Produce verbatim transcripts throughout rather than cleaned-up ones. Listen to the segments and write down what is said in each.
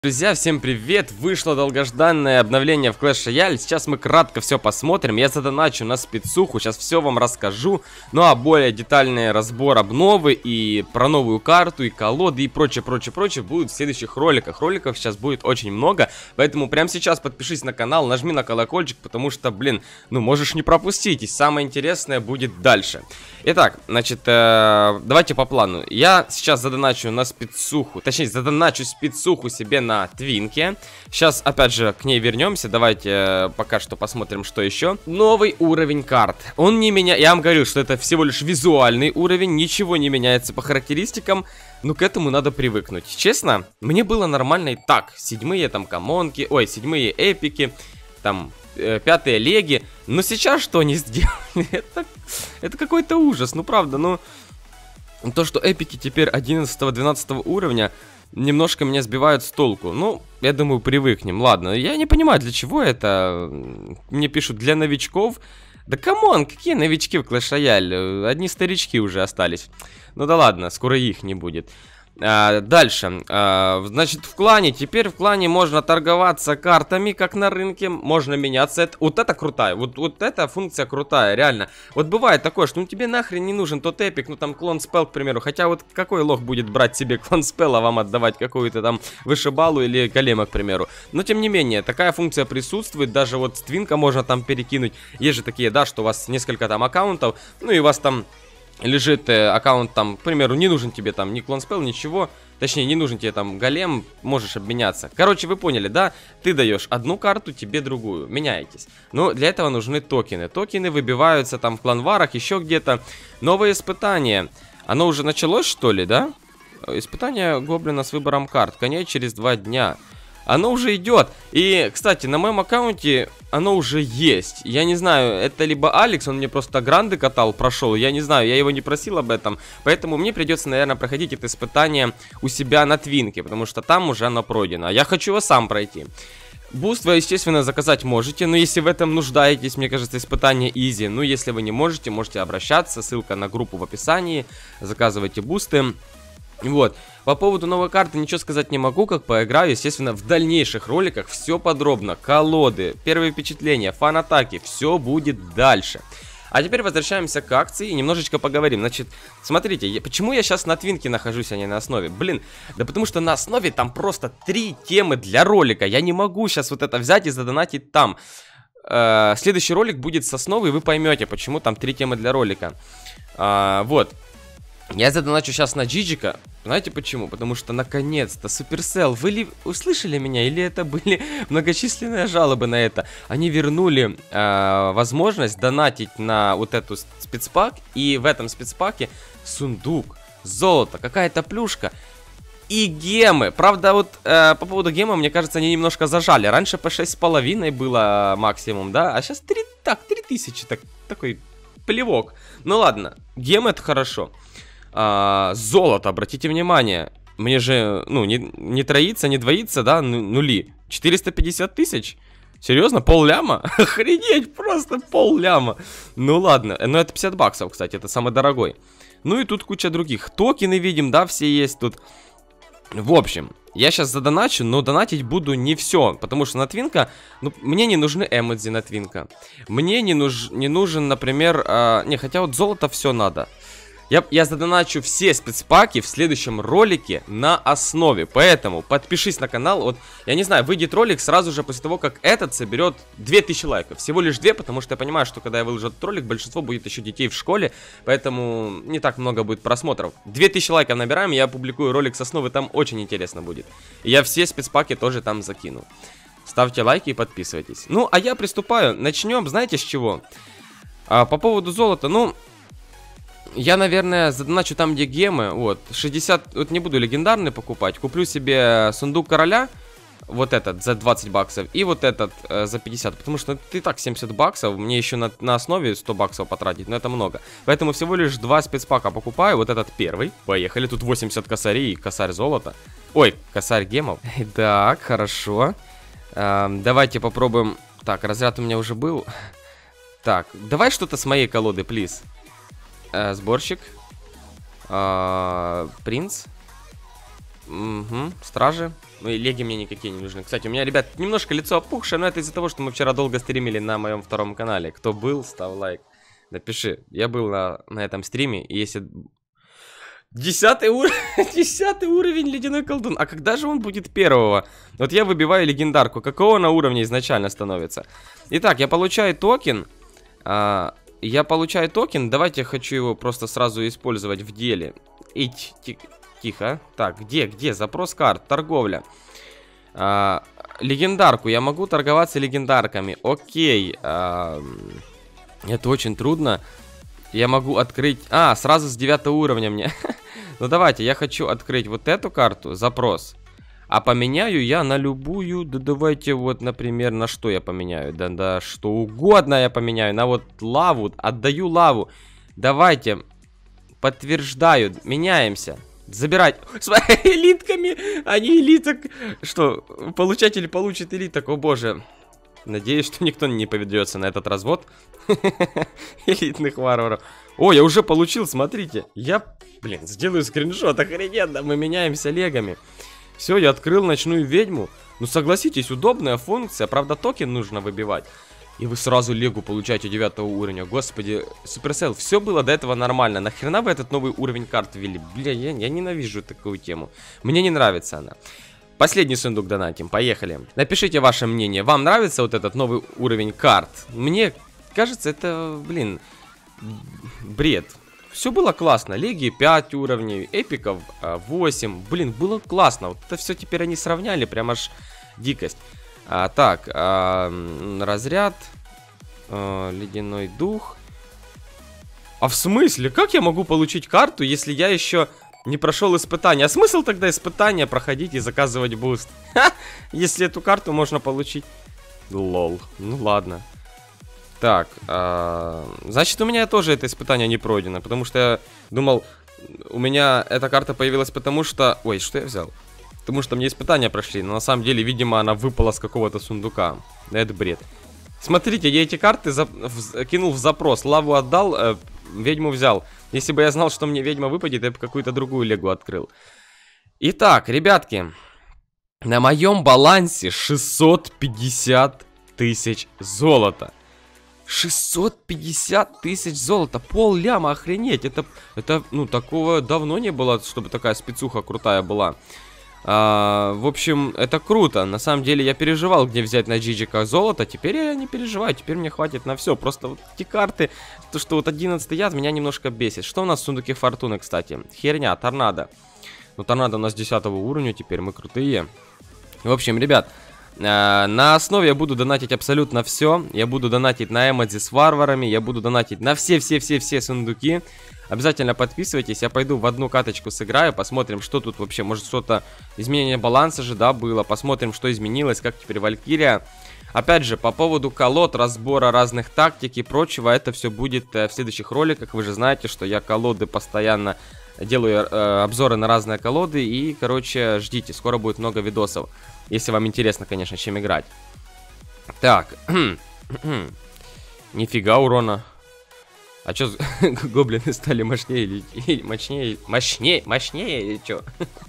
Друзья, всем привет! Вышло долгожданное обновление в Clash Royale. Сейчас мы кратко все посмотрим. Я задоначу на спецуху, сейчас все вам расскажу. Ну а более детальный разбор обновы и про новую карту, и колоды, и прочее, прочее, прочее будет в следующих роликах. Роликов сейчас будет очень много, поэтому прямо сейчас подпишись на канал, нажми на колокольчик, потому что, блин, ну можешь не пропустить, и самое интересное будет дальше. Итак, значит, э, давайте по плану. Я сейчас задоначу на спецуху, точнее, задоначу спецуху себе на на твинке. Сейчас, опять же, к ней вернемся. Давайте э, пока что посмотрим, что еще. Новый уровень карт. Он не меня... Я вам говорю, что это всего лишь визуальный уровень. Ничего не меняется по характеристикам. Но к этому надо привыкнуть. Честно, мне было нормально и так. Седьмые там комонки. Ой, седьмые эпики. Там... пятые леги. Но сейчас что они сделали? это это какой-то ужас. Ну, правда, ну... То, что эпики теперь одиннадцатого-двенадцатого уровня... немножко меня сбивают с толку. Ну, я думаю, привыкнем. Ладно, я не понимаю, для чего это. Мне пишут, для новичков. Да камон, какие новички в Clash Royale? Одни старички уже остались. Ну да ладно, скоро их не будет. А, дальше, а, значит, в клане, теперь в клане можно торговаться картами, как на рынке, можно меняться, это, вот это крутая, вот, вот эта функция крутая, реально. Вот бывает такое, что ну тебе нахрен не нужен тот эпик, ну там клон спел, к примеру, хотя вот какой лох будет брать себе клон спел, а вам отдавать какую-то там вышибалу или голема, к примеру. Но тем не менее, такая функция присутствует, даже вот с твинка можно там перекинуть, есть же такие, да, что у вас несколько там аккаунтов, ну и у вас там... лежит э, аккаунт там, к примеру, не нужен тебе там ни клон спел, ничего. Точнее, не нужен тебе там голем, можешь обменяться. Короче, вы поняли, да? Ты даешь одну карту, тебе другую. Меняетесь. Но для этого нужны токены. Токены выбиваются там в кланварах, еще где-то. Новое испытание. Оно уже началось, что ли, да? Испытание гоблина с выбором карт. Конец через два дня. Оно уже идет. И, кстати, на моем аккаунте оно уже есть. Я не знаю, это либо Алекс, он мне просто гранды катал, прошел. Я не знаю, я его не просил об этом. Поэтому мне придется, наверное, проходить это испытание у себя на твинке, потому что там уже оно пройдено. А я хочу его сам пройти. Буст вы, естественно, заказать можете, но если в этом нуждаетесь, мне кажется, испытание изи. Ну, если вы не можете, можете обращаться. Ссылка на группу в описании. Заказывайте бусты. Вот, по поводу новой карты ничего сказать не могу, как поиграю, естественно, в дальнейших роликах все подробно, колоды, первые впечатления, фан-атаки, все будет дальше. А теперь возвращаемся к акции и немножечко поговорим. Значит, смотрите, я, почему я сейчас на твинке нахожусь, а не на основе? Блин, да потому что на основе там просто три темы для ролика, я не могу сейчас вот это взять и задонатить там. Э, следующий ролик будет с основы, и вы поймете, почему там три темы для ролика. Э, вот. Я задоначу сейчас на Джиджика. Знаете почему? Потому что наконец-то Supercell, вы ли услышали меня или это были многочисленные жалобы на это? Они вернули э, возможность донатить на вот эту спецпак. И в этом спецпаке сундук, золото, какая-то плюшка и гемы. Правда, вот э, по поводу гема, мне кажется, они немножко зажали. Раньше по шесть с половиной было максимум, да? А сейчас три, так, три тысячи, так, такой плевок. Ну ладно, гем это хорошо. А, золото, обратите внимание. Мне же, ну, не, не троится, не двоится, да, нули. четыреста пятьдесят тысяч? Серьезно, пол ляма? Охренеть, просто пол ляма. Ну ладно, но это пятьдесят баксов, кстати, это самый дорогой. Ну и тут куча других. Токены видим, да, все есть тут. В общем, я сейчас задоначу, но донатить буду не все, потому что на твинка, ну, мне не нужны эмодзи на твинка. Мне не, нуж, не нужен, например, а, не, хотя вот золото все надо. Я, я задоначу все спецпаки в следующем ролике на основе. Поэтому подпишись на канал. Вот, я не знаю, выйдет ролик сразу же после того, как этот соберет две тысячи лайков. Всего лишь две, потому что я понимаю, что когда я выложу этот ролик, большинство будет еще детей в школе. Поэтому не так много будет просмотров. две тысячи лайков набираем, я опубликую ролик с основы, там очень интересно будет. И я все спецпаки тоже там закину. Ставьте лайки и подписывайтесь. Ну, а я приступаю. Начнем, знаете, с чего? А, по поводу золота, ну... Я, наверное, задоначу там, где гемы. Вот, шестьдесят, вот не буду легендарный покупать. Куплю себе сундук короля. Вот этот за двадцать баксов. И вот этот э, за пятьдесят. Потому что это и так семьдесят баксов. Мне еще на, на основе сто баксов потратить. Но это много. Поэтому всего лишь два спецпака покупаю. Вот этот первый. Поехали. Тут восемьдесят косарей и косарь золота. Ой, косарь гемов. Так, хорошо. Эм, давайте попробуем. Так, разряд у меня уже был. Так, давай что-то с моей колоды, плиз. Э, сборщик. Э, принц. Угу, стражи. Ну и леги мне никакие не нужны. Кстати, у меня, ребят, немножко лицо опухшее, но это из-за того, что мы вчера долго стримили на моем втором канале. Кто был, ставь лайк. Напиши. Я был на, на этом стриме, и если... Десятый уровень, десятый уровень ледяной колдун. А когда же он будет первого? Вот я выбиваю легендарку. Какого на уровне изначально становится? Итак, я получаю токен. А, я получаю токен. Давайте я хочу его просто сразу использовать в деле. Ить, тихо. Так, где, где? Запрос карт, торговля. А, легендарку. Я могу торговаться легендарками. Окей. А, это очень трудно. Я могу открыть... А, сразу с девятого уровня мне. Ну давайте, я хочу открыть вот эту карту, запрос. А поменяю я на любую... Да давайте вот, например, на что я поменяю? Да, да, что угодно я поменяю. На вот лаву, отдаю лаву. Давайте, подтверждаю, меняемся. Забирать. С элитками, они элиток... Что, получатель получит элиток, о боже... Надеюсь, что никто не поведется на этот развод элитных варваров. О, я уже получил, смотрите. Я, блин, сделаю скриншот, охрененно, мы меняемся легами. Все, я открыл ночную ведьму. Ну, согласитесь, удобная функция. Правда, токен нужно выбивать. И вы сразу легу получаете девятого уровня. Господи, Supercell, все было до этого нормально. Нахрена вы этот новый уровень карт ввели? Бля, я, я ненавижу такую тему. Мне не нравится она. Последний сундук донатим, поехали. Напишите ваше мнение, вам нравится вот этот новый уровень карт? Мне кажется, это, блин, бред. Все было классно, леги пять уровней, эпиков восемь. Блин, было классно, вот это все теперь они сравняли, прям аж дикость. а, Так, а, разряд, а, ледяной дух. А в смысле, как я могу получить карту, если я еще... Не прошел испытание. А смысл тогда испытания проходить и заказывать буст? Ха! Если эту карту можно получить. Лол. Ну ладно. Так. А... Значит, у меня тоже это испытание не пройдено. Потому что я думал, у меня эта карта появилась потому что... Ой, что я взял? Потому что мне испытания прошли. Но на самом деле, видимо, она выпала с какого-то сундука. Это бред. Смотрите, я эти карты за... в... кинул в запрос. Лаву отдал, э, ведьму взял. Если бы я знал, что мне ведьма выпадет, я бы какую-то другую легу открыл. Итак, ребятки. На моем балансе шестьсот пятьдесят тысяч золота. шестьсот пятьдесят тысяч золота. Пол ляма, охренеть. Это, это, ну, такого давно не было, чтобы такая спецуха крутая была. А, в общем, это круто. На самом деле я переживал, где взять на джиджиках золото. Теперь я не переживаю, теперь мне хватит на все. Просто вот эти карты, то что вот одиннадцатый яд меня немножко бесит. Что у нас в сундуке фортуны, кстати? Херня, торнадо. Ну, торнадо у нас десятого уровня, теперь мы крутые. В общем, ребят, э, на основе я буду донатить абсолютно все. Я буду донатить на эмодзи с варварами. Я буду донатить на все-все-все-все сундуки. Обязательно подписывайтесь, я пойду в одну каточку сыграю, посмотрим, что тут вообще, может что-то, изменение баланса же, да, было, посмотрим, что изменилось, как теперь Валькирия. Опять же, по поводу колод, разбора разных тактик и прочего, это все будет э, в следующих роликах, вы же знаете, что я колоды постоянно делаю, э, обзоры на разные колоды, и, короче, ждите, скоро будет много видосов, если вам интересно, конечно, чем играть. Так, нифига урона. А чё, гоблины стали мощнее или, или мощнее, мощнее, мощнее или чё?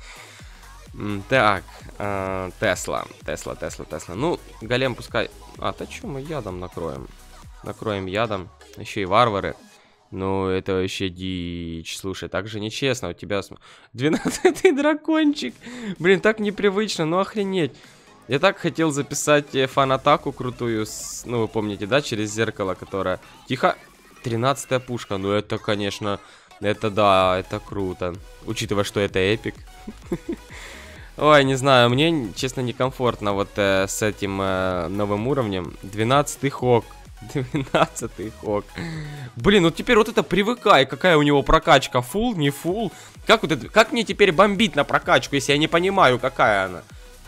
Так, э, Тесла, Тесла, Тесла, Тесла. Ну, голем пускай... А, то чё, мы ядом накроем? Накроем ядом. Еще и варвары. Ну, это вообще дичь. Слушай, так же нечестно. У тебя двенадцатый дракончик. Блин, так непривычно, ну охренеть. Я так хотел записать фан-атаку крутую, с... ну, вы помните, да, через зеркало, которая... Тихо... тринадцатая пушка, ну это, конечно, это да, это круто. Учитывая, что это эпик. Ой, не знаю, мне, честно, некомфортно вот э, с этим э, новым уровнем. двенадцатый хок. двенадцатый хок. Блин, ну теперь вот это привыкай, какая у него прокачка, фул, не фул. Как, вот это, как мне теперь бомбить на прокачку, если я не понимаю, какая она?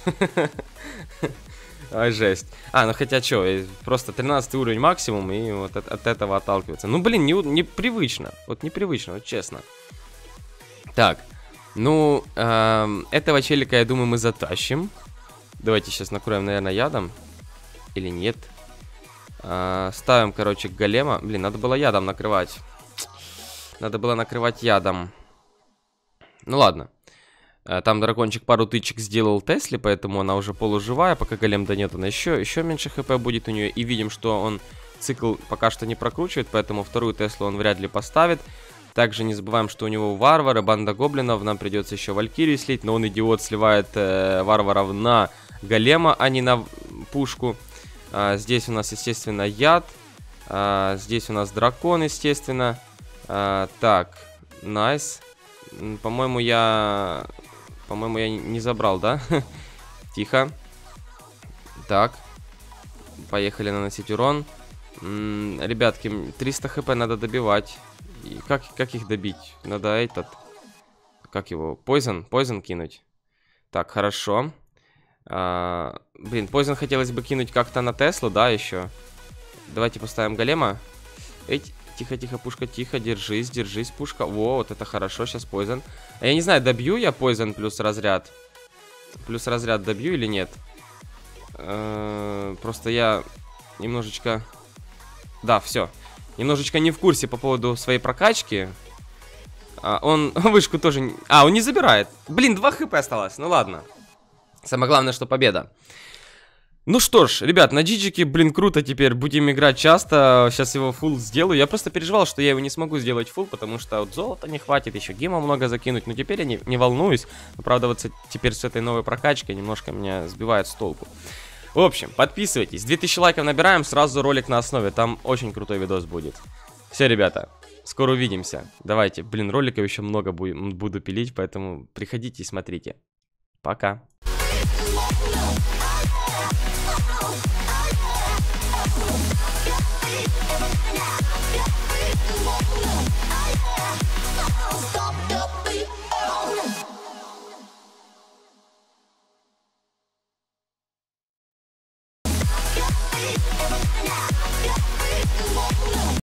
Ой, жесть. А, ну хотя что, просто тринадцатый уровень максимум, и вот от, от этого отталкиваться. Ну, блин, непривычно. Не непривычно, вот непривычно, вот честно. Так, ну, э, этого челика, я думаю, мы затащим. Давайте сейчас накроем, наверное, ядом. Или нет. Э, ставим, короче, голема. Блин, надо было ядом накрывать. Надо было накрывать ядом. Ну, ладно. Там дракончик пару тычек сделал Тесли, поэтому она уже полуживая. Пока голем донет, она еще, еще меньше хп будет у нее. И видим, что он цикл пока что не прокручивает, поэтому вторую Теслу он вряд ли поставит. Также не забываем, что у него варвары, банда гоблинов. Нам придется еще валькирию слить, но он, идиот, сливает э, варваров на голема, а не на пушку. А, здесь у нас, естественно, яд. А, здесь у нас дракон, естественно. А, так, найс. По-моему, я... По-моему, я не забрал, да? Тихо. Так. Поехали наносить урон. М-м, ребятки, триста хп надо добивать. И как, как их добить? Надо этот... Как его? Poison? Poison кинуть. Так, хорошо. А, блин, Poison хотелось бы кинуть как-то на Теслу, да, еще. Давайте поставим голема. Эть. Тихо-тихо, пушка, тихо, держись, держись, пушка. Во, вот это хорошо, сейчас Poison. А я не знаю, добью я Poison плюс разряд? Плюс разряд добью или нет? Э-э- просто я немножечко... Да, все. Немножечко не в курсе по поводу своей прокачки. А, он вышку тоже... А, он не забирает. Блин, два хп осталось, ну ладно. Самое главное, что победа. Ну что ж, ребят, на джиджике, блин, круто теперь. Будем играть часто. Сейчас его фулл сделаю. Я просто переживал, что я его не смогу сделать фулл, потому что вот золота не хватит, еще гема много закинуть. Но теперь я не, не волнуюсь. Но, правда, вот с, теперь с этой новой прокачкой немножко меня сбивает с толку. В общем, подписывайтесь. две тысячи лайков набираем, сразу ролик на основе. Там очень крутой видос будет. Все, ребята, скоро увидимся. Давайте, блин, роликов еще много буду, буду пилить, поэтому приходите и смотрите. Пока. Yeah.